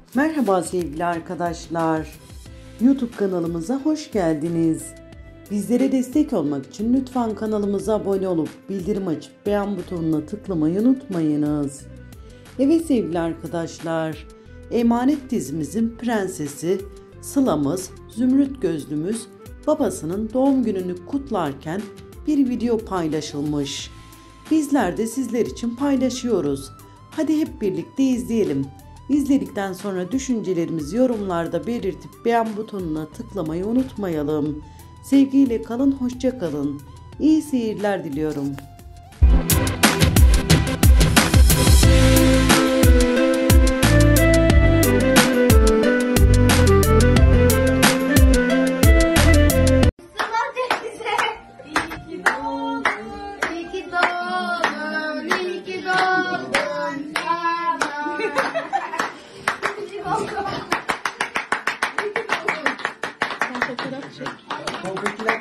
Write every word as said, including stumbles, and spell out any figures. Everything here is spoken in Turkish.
Merhaba sevgili arkadaşlar. YouTube kanalımıza hoş geldiniz. Bizlere destek olmak için lütfen kanalımıza abone olup bildirim açıp beğen butonuna tıklamayı unutmayınız. Evet sevgili arkadaşlar, Emanet dizimizin prensesi Sıla'mız, Zümrüt Gözlümüz babasının doğum gününü kutlarken bir video paylaşılmış. Bizler de sizler için paylaşıyoruz. Hadi hep birlikte izleyelim. İzledikten sonra düşüncelerimizi yorumlarda belirtip beğen butonuna tıklamayı unutmayalım. Sevgiyle kalın, hoşça kalın. İyi seyirler diliyorum. Fotoğraf çek.